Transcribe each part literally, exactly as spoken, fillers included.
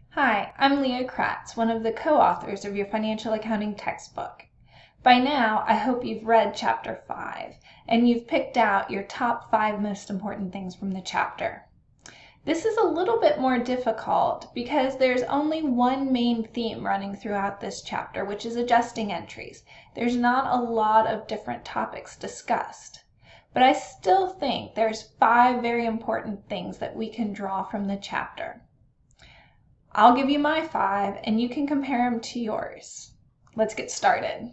Hi, I'm Leah Kratz, one of the co-authors of your financial accounting textbook. By now, I hope you've read Chapter five, and you've picked out your top five most important things from the chapter. This is a little bit more difficult because there's only one main theme running throughout this chapter, which is adjusting entries. There's not a lot of different topics discussed. But I still think there's five very important things that we can draw from the chapter. I'll give you my five, and you can compare them to yours. Let's get started.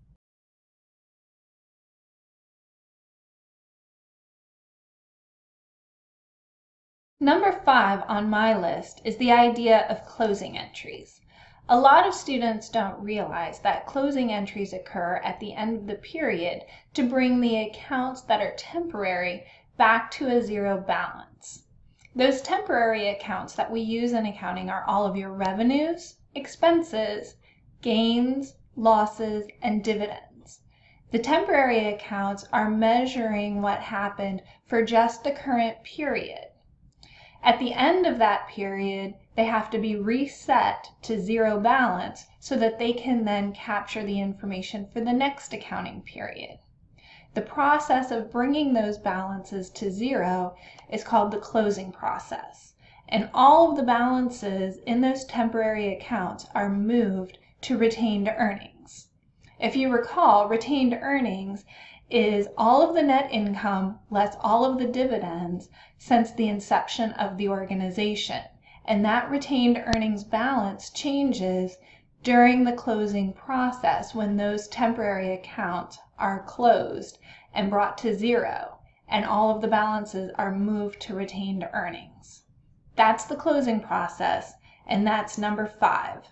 Number five on my list is the idea of closing entries. A lot of students don't realize that closing entries occur at the end of the period to bring the accounts that are temporary back to a zero balance. Those temporary accounts that we use in accounting are all of your revenues, expenses, gains, losses, and dividends. The temporary accounts are measuring what happened for just the current period. At the end of that period, they have to be reset to zero balance so that they can then capture the information for the next accounting period. The process of bringing those balances to zero is called the closing process, and all of the balances in those temporary accounts are moved to retained earnings. If you recall, retained earnings is all of the net income less all of the dividends since the inception of the organization, and that retained earnings balance changes during the closing process when those temporary accounts are closed and brought to zero, and all of the balances are moved to retained earnings. That's the closing process, and that's number five.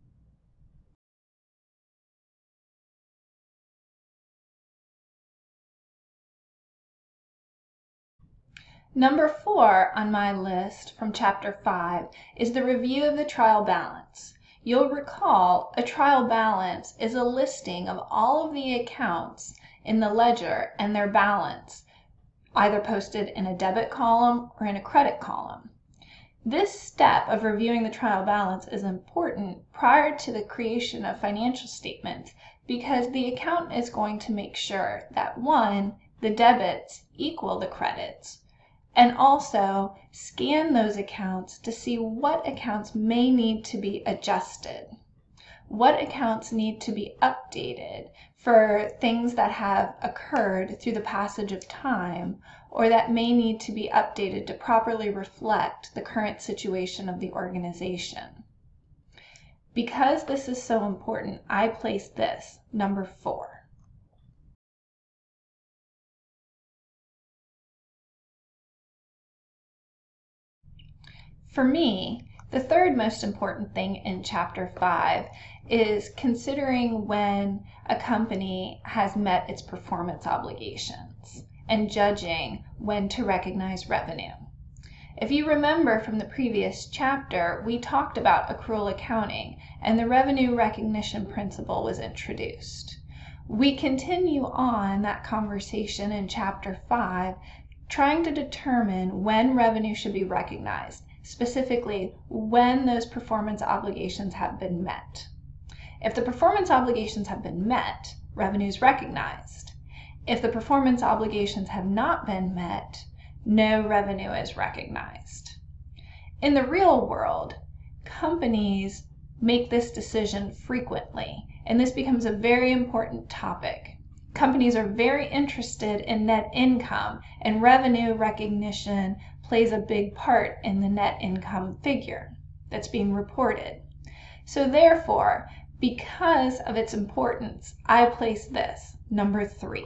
Number four on my list from Chapter five is the review of the trial balance. You'll recall a trial balance is a listing of all of the accounts in the ledger and their balance, either posted in a debit column or in a credit column. This step of reviewing the trial balance is important prior to the creation of financial statements because the accountant is going to make sure that, one, the debits equal the credits, and also scan those accounts to see what accounts may need to be adjusted, what accounts need to be updated for things that have occurred through the passage of time or that may need to be updated to properly reflect the current situation of the organization. Because this is so important, I place this number four. For me, the third most important thing in Chapter five is considering when a company has met its performance obligations and judging when to recognize revenue. If you remember from the previous chapter, we talked about accrual accounting and the revenue recognition principle was introduced. We continue on that conversation in Chapter five, trying to determine when revenue should be recognized, specifically when those performance obligations have been met. If the performance obligations have been met, revenue is recognized. If the performance obligations have not been met, no revenue is recognized. In the real world, companies make this decision frequently, and this becomes a very important topic. Companies are very interested in net income, and revenue recognition plays a big part in the net income figure that's being reported. So therefore, because of its importance, I place this number three.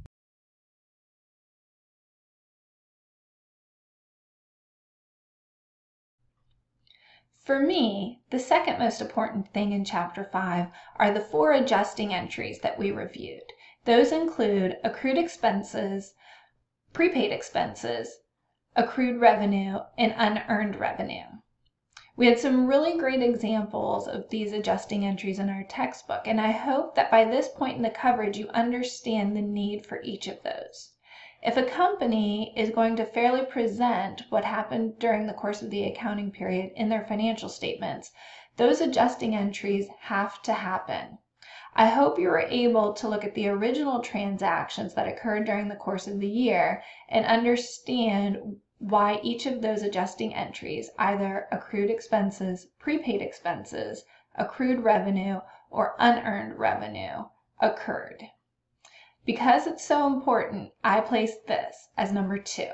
For me, the second most important thing in Chapter five are the four adjusting entries that we reviewed. Those include accrued expenses, prepaid expenses, accrued revenue, and unearned revenue. We had some really great examples of these adjusting entries in our textbook, and I hope that by this point in the coverage you understand the need for each of those. If a company is going to fairly present what happened during the course of the accounting period in their financial statements, those adjusting entries have to happen. I hope you were able to look at the original transactions that occurred during the course of the year and understand why each of those adjusting entries, either accrued expenses, prepaid expenses, accrued revenue, or unearned revenue, occurred. Because it's so important, I placed this as number two.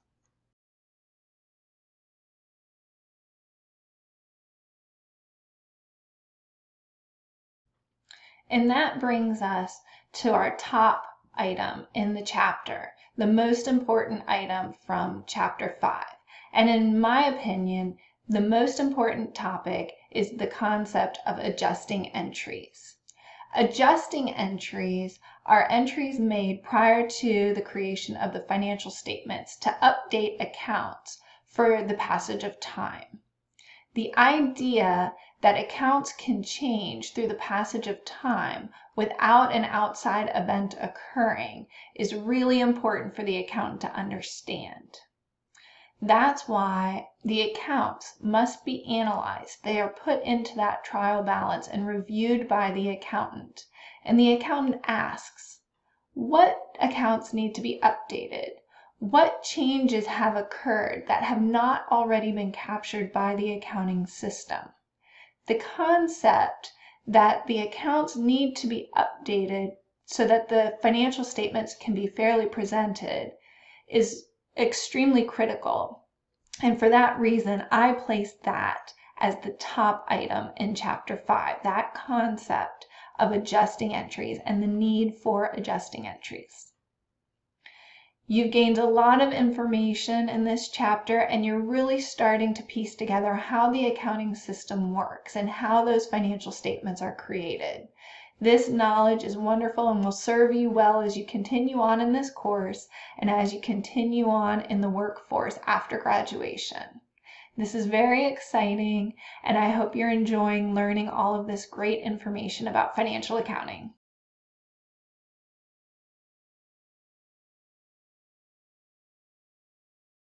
And that brings us to our top item in the chapter, the most important item from chapter five. And in my opinion, the most important topic is the concept of adjusting entries. Adjusting entries are entries made prior to the creation of the financial statements to update accounts for the passage of time. The idea that accounts can change through the passage of time without an outside event occurring is really important for the accountant to understand. That's why the accounts must be analyzed. They are put into that trial balance and reviewed by the accountant. And the accountant asks, what accounts need to be updated? What changes have occurred that have not already been captured by the accounting system? The concept that the accounts need to be updated so that the financial statements can be fairly presented is extremely critical. And for that reason, I placed that as the top item in chapter five, that concept of adjusting entries and the need for adjusting entries. You've gained a lot of information in this chapter, and you're really starting to piece together how the accounting system works and how those financial statements are created. This knowledge is wonderful and will serve you well as you continue on in this course and as you continue on in the workforce after graduation. This is very exciting, and I hope you're enjoying learning all of this great information about financial accounting.